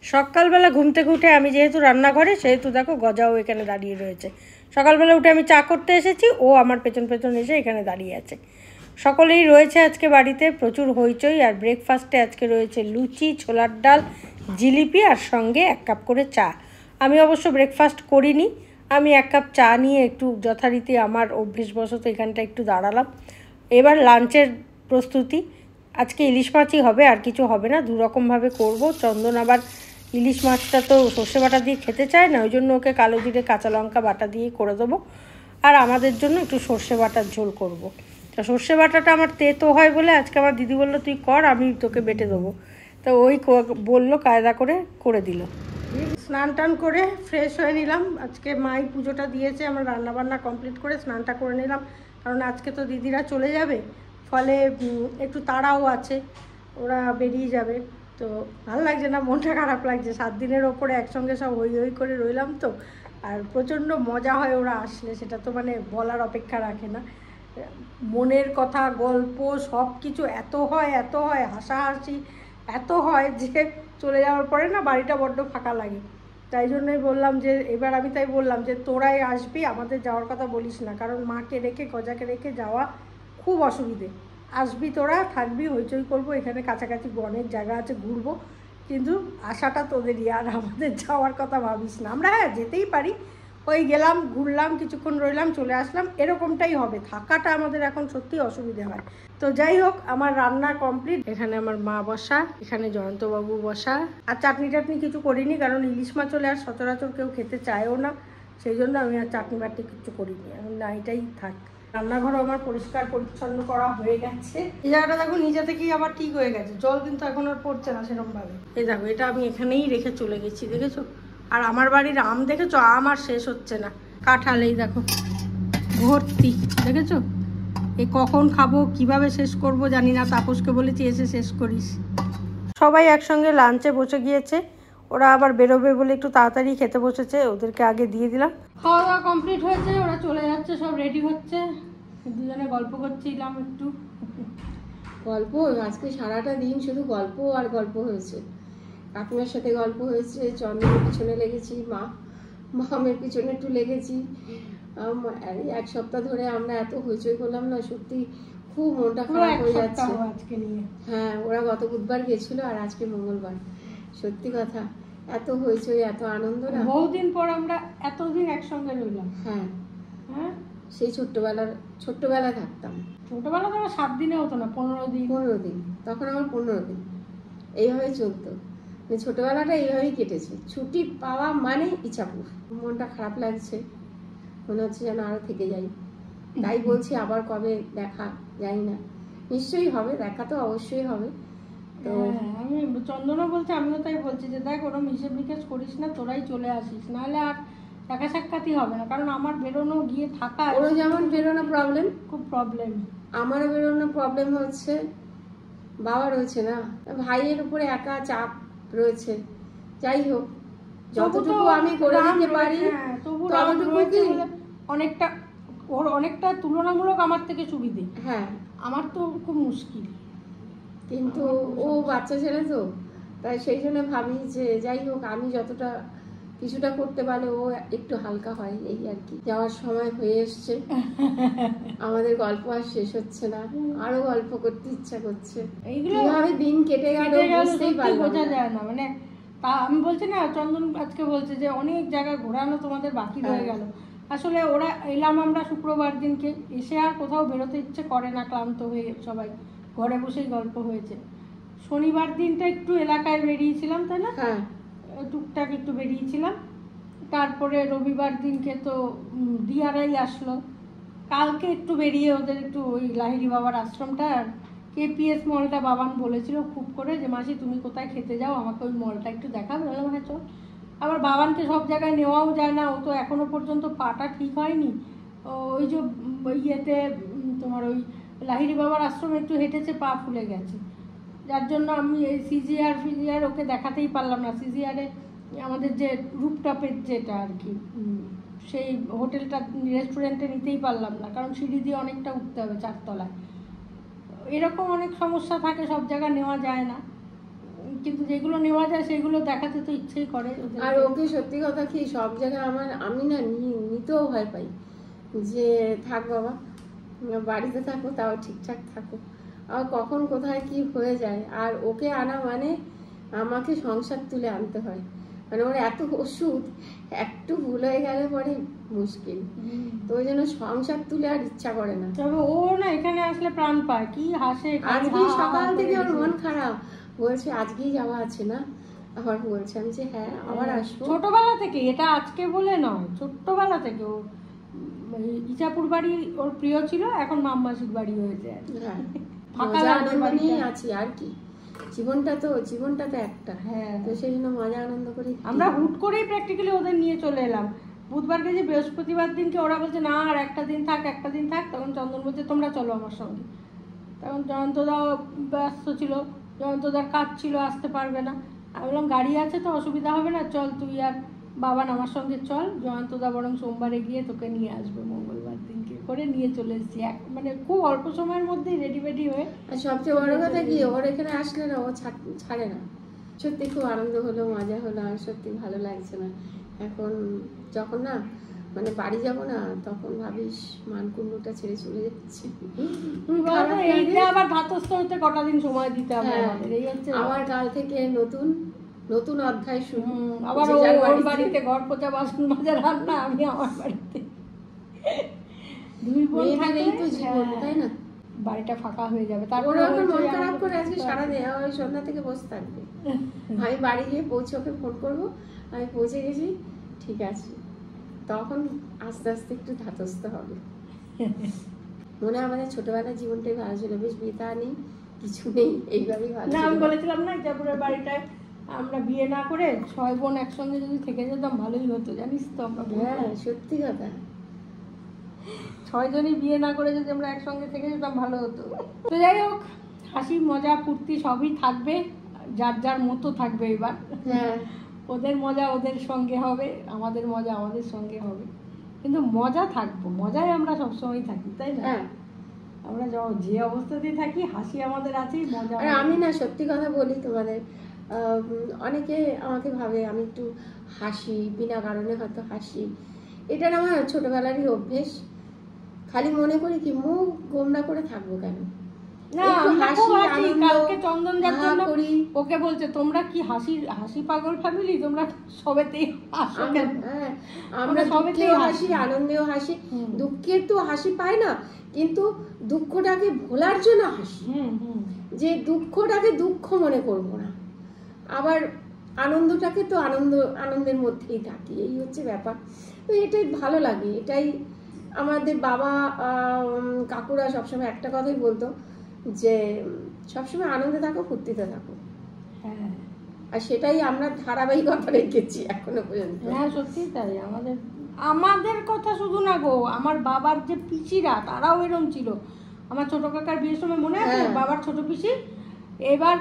সকালবেলা ঘুম থেকে উঠে আমি যেহেতু রান্নাঘরে, সেহেতু দেখো গজাও এখানে দাঁড়িয়ে রয়েছে। সকালবেলা উঠে আমি চা করতে এসেছি, ও আমার পেছন পেছন এসে এখানে দাঁড়িয়ে আছে। সকলেই রয়েছে আজকে বাড়িতে, প্রচুর হইচই। আর ব্রেকফাস্টে আজকে রয়েছে লুচি, ছোলার ডাল, জিলিপি আর সঙ্গে 1 কাপ করে চা। আমি অবশ্য ব্রেকফাস্ট করিনি, আমি 1 কাপ চা নিয়ে একটু যথারীতি আমার অভ্যেসবশত এখানটা একটু দাঁড়ালাম। এবার লাঞ্চের প্রস্তুতি। আজকে ইলিশ মাছই হবে, আর কিছু হবে না, দুরকমভাবে করব। চন্দন আবার ইলিশ মাছটা তো সর্ষে বাটা দিয়ে খেতে চায় না, ওই জন্য ওকে কালো জিরে কাঁচা লঙ্কা বাটা দিয়ে করে দেবো। আর আমাদের জন্য একটু সর্ষে বাটার ঝোল করব। তা সর্ষে বাটাটা আমার তেতো হয় বলে আজকে আমার দিদি বললো তুই কর, আমি তোকে বেটে দেবো। তো ওই বললো, কায়দা করে দিল। স্নান টান করে ফ্রেশ হয়ে নিলাম। আজকে মাই পুজোটা দিয়েছে, আমার রান্নাবান্না কমপ্লিট করে স্নানটা করে নিলাম, কারণ আজকে তো দিদিরা চলে যাবে, ফলে একটু তাড়াও আছে, ওরা বেরিয়ে যাবে। তো ভালো লাগছে না, মনটা খারাপ লাগছে। 7 দিনের ওপরে একসঙ্গে সব হই হই করে রইলাম তো। আর প্রচণ্ড মজা হয় ওরা আসলে, সেটা তো মানে বলার অপেক্ষা রাখে না। মনের কথা, গল্প, সব কিছু এত হয় হাসাহাসি এত হয় যে চলে যাওয়ার পরে না বাড়িটা বড্ড ফাঁকা লাগে। তাই জন্যই বললাম যে এবার আমি তাই বললাম যে তোরাই আসবি, আমাদের যাওয়ার কথা বলিস না, কারণ মাকে রেখে গজাকে রেখে যাওয়া খুব অসুবিধে। আসবি তোরা, থাকবি, হইচই করবো, এখানে কাছাকাছি অনেক জায়গা আছে, ঘুরবো, কিন্তু আশাটা তোদেরই, আর আমাদের যাওয়ার কথা ভাবিস না। আমরা হ্যাঁ যেতেই পারি, ওই গেলাম, ঘুরলাম, কিছুক্ষণ রইলাম, চলে আসলাম, এরকমটাই হবে। থাকাটা আমাদের এখন সত্যি অসুবিধে হয়। তো যাই হোক, আমার রান্না কমপ্লিট। এখানে আমার মা বসা, এখানে জয়ন্তবাবু বসা। আর চাটনি টাটনি কিছু করিনি, কারণ ইলিশ মাছ হলে আর সচরাচর কেউ খেতে চায়ও না, সেই জন্য আমি আর চাটনি বাটনি কিছু করিনি। এখন না, এটাই থাক। রান্নাঘরও আমার পরিষ্কার পরিচ্ছন্ন করা হয়ে গেছে। এই জায়গাটা দেখো নিজে থেকেই আবার ঠিক হয়ে গেছে, জল কিন্তু এখন আর পড়ছে না সেরকমভাবে। এই দেখো, এটা আমি এখানেই রেখে চলে গেছি, দেখেছো? আর আমার বাড়ির আম দেখেছো, আম আর শেষ হচ্ছে না। কাঁঠাল এই দেখো ভর্তি, দেখেছো? এই কখন খাবো, কিভাবে শেষ করব জানি না, তাপসকে বলেছি এসে শেষ করিস। সবাই একসঙ্গে লাঞ্চে বসে গিয়েছে, ওরা আবার বেরোবে বলে একটু তাড়াতাড়ি খেতে বসেছে, ওদেরকে আগে দিয়ে দিলাম। খাওয়া দাওয়া কমপ্লিট হয়েছে, ওরা চলে যাচ্ছে, সব রেডি হচ্ছে। দুজনে গল্প করছিলাম একটু। গল্প আজকে সারাটা দিন শুধু গল্প আর গল্প হয়েছে। কাকিমার সাথে গল্প হয়েছে, চন্দ্রের পিছনে লেগেছি, মামের পিছনে একটু লেগেছি। 1 সপ্তাহ ধরে আমরা এত হইচই করলাম না, সত্যি খুব মনটা খারাপ হয়ে যাচ্ছে আজকে নিয়ে। হ্যাঁ, ওরা গত বুধবার গেছিল আর আজকে মঙ্গলবার। সত্যি কথা, এত হইচই, এত আনন্দ না। বহুদিন পর আমরা এতদিন একসঙ্গে রইলাম। হ্যাঁ হ্যাঁ, সেই ছোট্টবেলা থাকতাম। ছোটবেলা তো 7 দিনে হতো না, 15 দিন। তখন আমার 15 দিন এইভাবে চলতো। ছোটবেলাটা এইভাবেই কেটেছে, ছুটি পাওয়া মানে ইচ্ছাপুর। মনটা খারাপ লাগছে, মনে হচ্ছে যেন আরো থেকে যাই। তাই বলছি আবার কবে দেখা জানি না, নিশ্চয়ই হবে দেখা, তো অবশ্যই হবে। তো আমি চন্দনও বলছে, আমিও তাই বলছি যে দেখ ওরম হিসেব নিকেশ করিস না, তোরাই চলে আসিস, নাহলে আর দেখা সাক্ষাৎই হবে না। কারণ আমার বেরোনো, গিয়ে থাকা, ওরও যেমন বেরোনো প্রবলেম, খুব প্রবলেম। আমারও বেরোনো প্রবলেম হচ্ছে, বাবা রয়েছে না, ভাইয়ের উপরে একা চাপ রয়েছে। যাই হোক, যতটুকু আমি করে দিতে পারি ততটুকু কি অনেকটা, ওর অনেকটা তুলনামূলক আমার থেকে সুবিধে। হ্যাঁ, আমার তো খুব মুশকিল, কিন্তু ও বাচ্চা ছেলে তো, তাই সেই জন্য ভাবি যে যাই হোক আমি যতটা কিছুটা করতে পারলে ও একটু হালকা হয়, এই আর কি। যাওয়ার সময় হয়ে এসছে, আমাদের গল্প আর শেষ হচ্ছে না, আরো গল্প করতে ইচ্ছা করছে। এইভাবে দিন কেটে গেল বুঝতেই পারলাম না, বোঝা যায় না। মানে তা আমি বলছি না, চন্দন আজকে বলছে যে অনেক জায়গা ঘোরানো তোমাদের বাকি রয়ে গেল। আসলে ওরা এলাম আমরা শুক্রবার দিনকে, এসে আর কোথাও বেরোতে ইচ্ছে করে না, ক্লান্ত হয়ে সবাই ঘরে বসেই গল্প হয়েছে। শনিবার দিনটা একটু এলাকায় বেরিয়েছিলাম, তাই না? হ্যাঁ, টুকটাক একটু বেরিয়েছিলাম। তারপরে রবিবার দিনকে তো দিয়ারাই আসলো। কালকে একটু বেরিয়ে ওদের একটু ওই লাহিড়ী বাবার আশ্রমটা আর কেপিএস মলটা বাবান বলেছিল খুব করে যে মাসি তুমি কোথায় খেতে যাও, আমাকে ওই মলটা একটু দেখাবে। বললাম হ্যাঁ চল। আবার বাবানকে সব জায়গায় নেওয়াও যায় না, ও তো এখনো পর্যন্ত পাটা ঠিক হয়নি। ওই যে ইয়েতে তোমার ওই লাহিড়ী বাবার আশ্রমে একটু হেঁটেছে, পা ফুলে গেছে, যার জন্য আমি এই সিজিআর ওকে দেখাতেই পারলাম না। সিজিআরে আমাদের যে রুপটপের যেটা আর কি, সেই হোটেলটা রেস্টুরেন্টে নিতেই পারলাম না, কারণ সিঁড়ি দিয়ে অনেকটা উঠতে হবে 4 তলায়। এরকম অনেক সমস্যা থাকে, সব জায়গা নেওয়া যায় না। কিন্তু যেগুলো নেওয়া যায় সেগুলো দেখাতে তো ইচ্ছেই করে ওদের। আর ওকে সত্যি কথা কি সব জায়গায় আমি না নিতেও ভয় পাই, যে থাক বাবা বাড়িতে থাকো, তাও ঠিকঠাক থাকো, আর কখন কোথায় কি হয়ে যায়। আর ওকে আনা মানে আমাকে সংসার তুলে আনতে হয়, মানে ওর এত ওষুধ, একটু ভুল হয়ে গেলে পরে মুশকিল। তো ওই জন্য সংসার তুলে আর ইচ্ছা করে না। তবে ও না এখানে আসলে প্রাণ পায়, কি হাসে। আজকে সকাল থেকে ওর মন খারাপ, বলছে আজকেই যাওয়া আছে না, আবার বলছে। আমি যে হ্যাঁ আবার আসবো। ছোটবেলা থেকে, এটা আজকে বলে নয়, ছোট্টবেলা থেকে ও ইচাপুর বাড়ি ওর প্রিয় ছিল, এখন মাম্মাসির বাড়ি হয়েছে। হ্যাঁ, ফাঁকা মজা লাগবে আনন্দ বাড়িটা। নিয়ে আছি আর কি, জীবনটা তো একটা। হ্যাঁ, তো সেই জন্য মজা আনন্দ করি। আমরা হুট করেই প্র্যাকটিক্যালি ওদের নিয়ে চলে এলাম। বুধবার গেছে, বৃহস্পতিবার দিনকে ওরা বলছে না আর একটা দিন থাক। তখন চন্দন বলছে তোমরা চলো আমার সঙ্গে। তখন জয়ন্তদাও ব্যস্ত ছিল, জয়ন্তদার কাজ ছিল, আসতে পারবে না। আমি বললাম গাড়ি আছে তো অসুবিধা হবে না, চল তুই আর বাবান আমার সঙ্গে চল। জয়ন্তদা বরং সোমবারে গিয়ে তোকে নিয়ে আসবে, মঙ্গলবার দিনকে করে নিয়ে চলে এসেছি। মানে খুব অল্প সময়ের মধ্যেই রেডি হয়ে। আর সবচেয়ে বড় কথা কি, ওর এখানে আসলে না ও ছাড়ে না। সত্যি খুব আনন্দ হলো, মজা হলো, আর সত্যি ভালো লাগছে না এখন। যখন না মানে বাড়ি যাব না, তখন ভাবিস মানকুণ্ডটা ছেড়ে চলে যাচ্ছি। এইটা আবার ধাতস্থ হতে কটা দিন সময় দিতে হবে আমাদের, এই হচ্ছে আবার কাল থেকে নতুন অধ্যায় শুরু। আবার ওর বাড়িতে ঘর পোছা, বাসন মাজা, রান্না, আমি আমার বাড়িতে। দুই বোন থাকলেই তো জীবন, তাই না? বাড়িটা ফাঁকা হয়ে যাবে। তারপরে মন খারাপ করে আজকে সারাদিন ওই সন্ধ্যা থেকে বসে থাকবে। আমি বাড়ি গিয়ে পৌঁছে ওকে ফোন করবো, আমি পৌঁছে গেছি, ঠিক আছে। তখন আস্তে আস্তে একটু ধাতস্থ হবে। মনে হয় আমাদের ছোটবেলার জীবনটাই ভালো ছিল, বেশ বেতা নেই, কিছু নেই, এইভাবেই ভালো। না, আমি বলেছিলাম না ইজাপুরের বাড়িটায় আমরা বিয়ে না করে 6 বোন একসঙ্গে যদি থেকে যেতাম ভালোই হতো, জানিস তো। আমরা হ্যাঁ সত্যি কথা, 6 জনই বিয়ে না করে যদি আমরা একসঙ্গে থেকে যেতাম ভালো হতো। তো যাই হোক, হাসি মজা ফুর্তি সবই থাকবে, যার যার মতো থাকবে এবার। হ্যাঁ, ওদের মজা ওদের সঙ্গে হবে, আমাদের মজা আমাদের সঙ্গে হবে, কিন্তু মজা থাকবো, মজায় আমরা সবসময় থাকি, তাই না? হ্যাঁ। আমরা যে অবস্থাতেই থাকি, হাসি আমাদের আছেই, মজা। আর আমি না সত্যি কথা বলি তোমাদের, অনেকে আমাকে ভাবে আমি একটু হাসি, বিনা কারণে হয়তো হাসি। এটা না আমার ছোটবেলারই অভ্যেস। খালি মনে করি কি মুখ গোমড়া করে থাকবো কেন, কালকে চন্দন যার জন্য ওকে বলছে তোমরা কি হাসি পাগল ফ্যামিলি, তোমরা সবেতেই হাসো। আমরা সবেতেই হাসি, আনন্দেও হাসি, দুঃখের তো হাসি পায় না, কিন্তু দুঃখটাকে ভোলার জন্য হাসি, যে দুঃখটাকে দুঃখ মনে করবো না, আবার আনন্দটাকে তো আনন্দের মধ্যেই থাকি, এই হচ্ছে ব্যাপার। তো এটাই ভালো লাগে, এটাই আমাদের বাবা কাকুরা সবসময় একটা কথাই বলতো, যে সবসময় আনন্দে থাকো, ফুর্তিতে থাকো। হ্যাঁ, আর সেটাই আমরা ধারাবাহিকতা রেখেছি এখনো পর্যন্ত। হ্যাঁ সত্যি তাই। আমাদের কথা শুধু না গো, আমার বাবার যে পিসিরা তারাও এরকম ছিল। আমার ছোট কাকার বিয়ের সময় মনে আছে, বাবার ছোট পিসি, এবার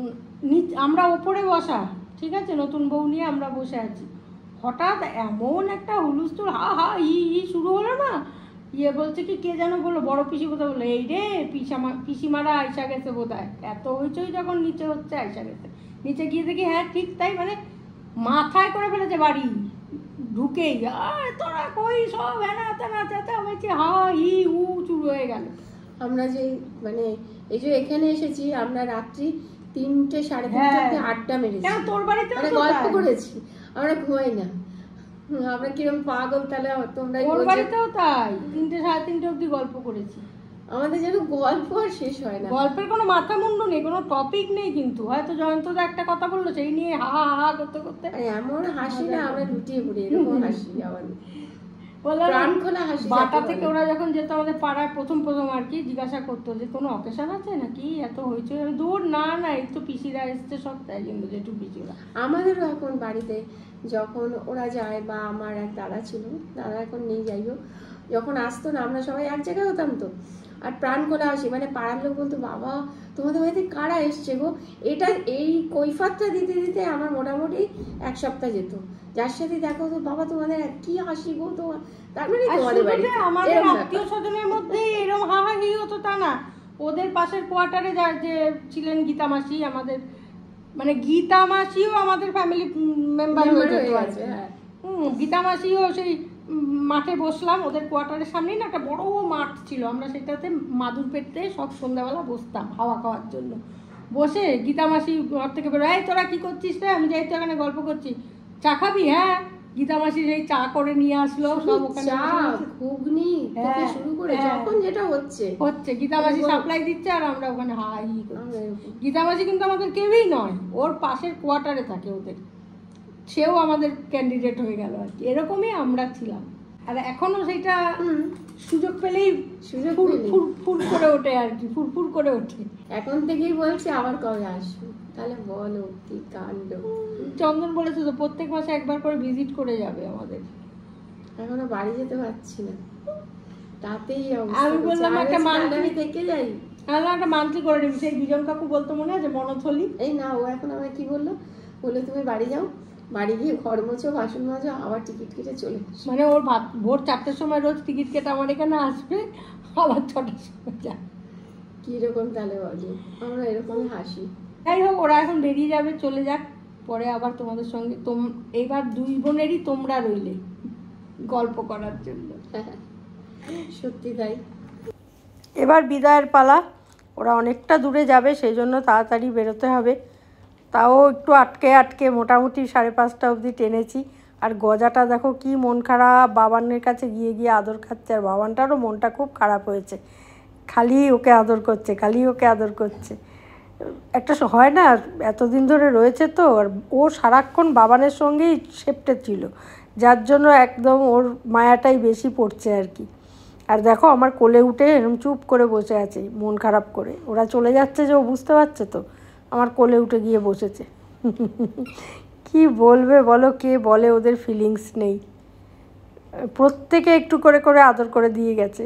আমরা ওপরে বসা, ঠিক আছে, নতুন বউ নিয়ে আমরা বসে আছি, হঠাৎ এমন একটা হুলুস্থুল হা হা ই শুরু হলো না। বলছে কি কে যেন বললো, বড় পিসি কোথাও বললো, এই রে পিসিমারা আয়সা গেছে বোধ হয়। এত হইচই যখন নিচে হচ্ছে, আয়সা গেছে। নিচে গিয়ে দেখি হ্যাঁ ঠিক তাই, মানে মাথায় করে ফেলেছে বাড়ি ঢুকেই। আর তোরা কই সব হেনা তেনা চেঁচা হয়েছে, হা ই উ শুরু হয়ে গেল। আমরা যে মানে এই যে এখানে এসেছি, আমরা রাত্রি 3টে সাড়ে 3টে আড্ডা মেরেছি। তোর বাড়িতে গল্প করেছি, আমরা ঘুমাই না, আমরা কিরকম পাগল। তাহলে তোমরা ওর বাড়িতেও তাই 3টে সাড়ে 3টে অবধি গল্প করেছি। আমাদের যেন গল্প আর শেষ হয় না, গল্পের কোনো মাথা মুন্ডু নেই, কোনো টপিক নেই, কিন্তু হয়তো জয়ন্তদা একটা কথা বললো সেই নিয়ে হা হা হা করতে করতে এমন হাসি না, আমরা লুটিয়ে পড়ি, এরকম হাসি আমাদের প্রাণ খোলা হাসি। বাটা থেকে ওরা যখন যেত আমাদের পাড়ায় প্রথম আর কি, জিজ্ঞাসা করতো যে কোনো অকেশন আছে নাকি, এত হয়েছে, দূর না এই তো পিসিরা এসছে সব, তাই জন্য যেটু পিসিরা। আমাদেরও এখন বাড়িতে যখন ওরা যায়, বা আমার এক দাদা ছিল, দাদা এখন নেই, যাই হোক, যখন আসতো না আমরা সবাই এক জায়গায় হতাম তো, আর প্রাণ খোলা হাসি। মানে পাড়ার লোক বলতো, বাবা তোমাদের বাড়িতে কারা এসছে গো, এটা এই কৈফাতটা দিতে দিতে আমার মোটামুটি 1 সপ্তাহ যেত। যার সাথে দেখা হতো, বাবা তোমাদের কি হাসি গো, তোমার তার মানে তোমাদের বাড়ি। আমাদের আত্মীয় স্বজনের মধ্যে এরকম হাহাহি হতো তা না, ওদের পাশের কোয়ার্টারে যে ছিলেন গীতা মাসি, আমাদের মানে গীতা মাসিও আমাদের ফ্যামিলি মেম্বার হয়ে যেত আর কি। হ্যাঁ গীতা মাসিও সেই মাঠে বসলাম, ওদের কোয়ার্টারের সামনেই না একটা বড় মাঠ ছিল, আমরা সেটাতে মাদুর পেটতে সব সন্ধ্যাবেলা বসতাম হাওয়া খাওয়ার জন্য। বসে গীতা মাসি ঘর থেকে বেরোয়, এই তোরা কি করছিস রে? আমি যাই তো এখানে গল্প করছি, চা খাবি? হ্যাঁ। গীতা মাসি সেই চা করে নিয়ে আসলো, সব ওখানে চা ঘুগনি থেকে শুরু করে যখন যেটা হচ্ছে গীতা মাসি সাপ্লাই দিচ্ছে আর আমরা ওখানে হাই করছি। গীতা মাসি কিন্তু আমাদের কেউই নয়, ওর পাশের কোয়ার্টারে থাকে ওদের, সেও আমাদের ক্যান্ডিডেট হয়ে গেল আর কি। এরকমই আমরা ছিলাম। আর এখনো সেটা সুযোগ পেলেই ফুল করে ওঠে আর কি, ফুরফুর করে ওঠে। এখন থেকেই বলছে আবার কবে আসবে, তাহলে বলো কি কাণ্ড। চন্দন বলেছে তো প্রত্যেক মাসে একবার করে ভিজিট করে যাবে আমাদের। এখনো বাড়ি যেতে পারছি না, তাতেই আমি বললাম একটা মান্থলি থেকে যাই, একটা মান্থলি করে নিবি। সেই বিজন কাকু বলতো মনে আছে মনথলি? এই না, ও এখন আমায় কি বললো, তুমি বাড়ি যাও, বাড়ি গিয়ে ঘর মোছো বাসন মাজো, আবার টিকিট কেটে চলে আসো। মানে ওর ভোর 4টের সময় রোজ টিকিট কেটে আমার এখানে আসবে, আবার 6টার সময় যায়। কিরকম তাহলে বলো, আমরা এরকমই হাসি। যাই হোক, ওরা এখন বেরিয়ে যাবে, চলে যাক, পরে আবার তোমাদের সঙ্গে এইবার 2 বোনেরই তোমরা রইলে গল্প করার জন্য। সত্যি তাই। এবার বিদায়ের পালা, ওরা অনেকটা দূরে যাবে, সেই জন্য তাড়াতাড়ি বেরোতে হবে। তাও একটু আটকে আটকে মোটামুটি 5:30 অবধি টেনেছি। আর গজাটা দেখো কি মন খারাপ, বাবানের কাছে গিয়ে গিয়ে আদর খাচ্ছে, আর বাবানটারও মনটা খুব খারাপ হয়েছে, খালি ওকে আদর করছে, খালি ওকে আদর করছে। একটা হয় না, এতদিন ধরে রয়েছে তো, আর ও সারাক্ষণ বাবানের সঙ্গেই সেপ্টে ছিল, যার জন্য একদম ওর মায়াটাই বেশি পড়ছে আর কি। আর দেখো আমার কোলে উঠে এরকম চুপ করে বসে আছে মন খারাপ করে। ওরা চলে যাচ্ছে যে ও বুঝতে পারছে তো, আমার কোলে উঠে গিয়ে বসেছে। কি বলবে বলো, কে বলে ওদের ফিলিংস নেই? প্রত্যেকে একটু করে করে আদর করে দিয়ে গেছে।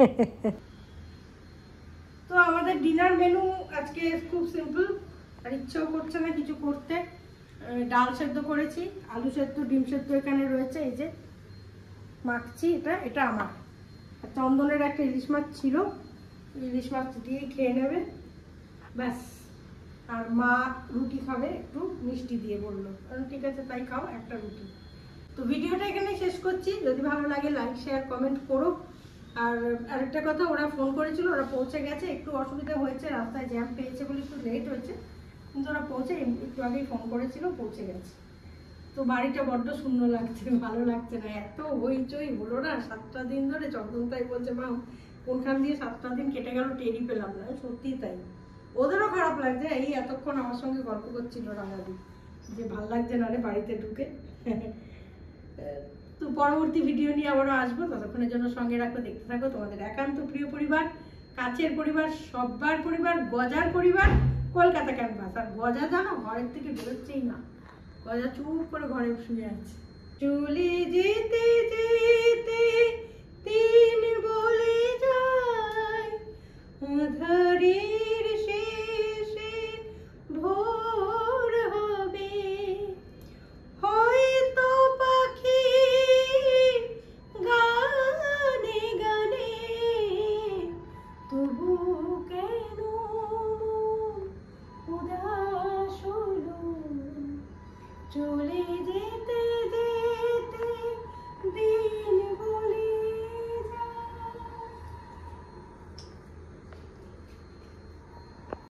তো আমাদের ডিনার মেনু আজকে খুব সিম্পল, আর ইচ্ছেও করছে না কিছু করতে। ডাল সেদ্ধ করেছি, আলু সেদ্ধ, ডিম সেদ্ধ এখানে রয়েছে, এই যে মাখছি, এটা আমার। আর চন্দনের একটা ইলিশ মাছ ছিল, ইলিশ মাছ দিয়ে খেয়ে নেবে ব্যাস। আর মা রুটি খাবে, একটু মিষ্টি দিয়ে বললো, ঠিক আছে তাই খাও, একটা রুটি। তো ভিডিওটা এখানে শেষ করছি। যদি ভালো লাগে লাইক শেয়ার কমেন্ট করো। আর আরেকটা কথা, ওরা ফোন করেছিল, ওরা পৌঁছে গেছে। একটু অসুবিধা হয়েছে, রাস্তায় জ্যাম পেয়েছে বলে একটু লেট হয়েছে, কিন্তু ওরা পৌঁছে, একটু আগেই ফোন করেছিল, পৌঁছে গেছে। তো বাড়িটা বড্ড শূন্য লাগছে, ভালো লাগছে না, এত হইচই হলো না 7টা দিন ধরে। চন্দন তাই বলছে, মা কোনখান দিয়ে 7টা দিন কেটে গেল টেরই পেলাম না। সত্যিই তাই, ওদেরও খারাপ লাগছে। এই এতক্ষণ আমার সঙ্গে গল্প করছিল রাঙাদি, যে ভাল লাগছে না রে বাড়িতে ঢুকে। তো পরবর্তী ভিডিও নিয়ে আবারও আসবো, ততক্ষণের জন্য সঙ্গে রাখো, দেখতে থাকো তোমাদের একান্ত প্রিয় পরিবার, কাছের পরিবার, সব্বার পরিবার, গজার পরিবার, কলকাতা ক্যাম্পাস। আর গজা জানো ঘরের থেকে বেরোচ্ছেই না, গজা চুপ করে ঘরে শুয়ে আছে। চলে যেতে যেতে দিন বলে যায় আধারে